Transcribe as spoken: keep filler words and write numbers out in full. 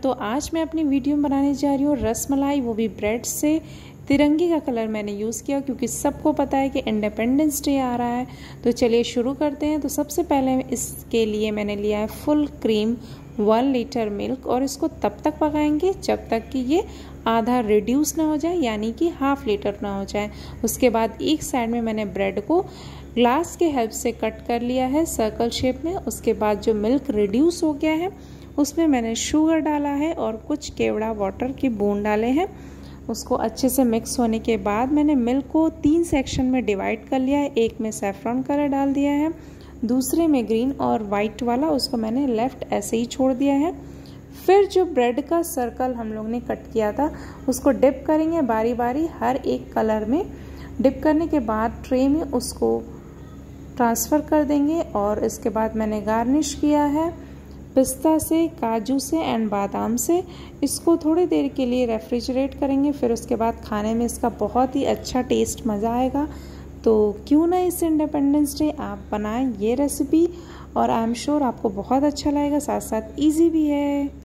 तो आज मैं अपनी वीडियो में बनाने जा रही हूँ रसमलाई, वो भी ब्रेड से। तिरंगे का कलर मैंने यूज़ किया क्योंकि सबको पता है कि इंडिपेंडेंस डे आ रहा है। तो चलिए शुरू करते हैं। तो सबसे पहले इसके लिए मैंने लिया है full cream one litre milk, और इसको तब तक पकाएंगे जब तक कि ये आधा रिड्यूस ना हो जाए, यानी कि हाफ लीटर ना हो जाए। उसके बाद एक साइड में मैंने ब्रेड को ग्लास के हेल्प से कट कर लिया है सर्कल शेप में। उसके बाद जो मिल्क रिड्यूस हो गया है उसमें मैंने शुगर डाला है और कुछ केवड़ा वाटर के बूंद डाले हैं। उसको अच्छे से मिक्स होने के बाद मैंने मिल्क को तीन सेक्शन में डिवाइड कर लिया है। एक में सैफरॉन कलर डाल दिया है, दूसरे में ग्रीन और वाइट वाला उसको मैंने लेफ्ट ऐसे ही छोड़ दिया है। फिर जो ब्रेड का सर्कल हम लोग ने कट किया था उसको डिप करेंगे बारी बारी हर एक कलर में। डिप करने के बाद ट्रे में उसको ट्रांसफ़र कर देंगे। और इसके बाद मैंने गार्निश किया है पिस्ता से, काजू से एंड बादाम से। इसको थोड़ी देर के लिए रेफ्रिजरेट करेंगे, फिर उसके बाद खाने में इसका बहुत ही अच्छा टेस्ट मज़ा आएगा। तो क्यों ना इस इंडिपेंडेंस डे आप बनाएं ये रेसिपी, और आई एम श्योर आपको बहुत अच्छा लगेगा, साथ साथ इजी भी है।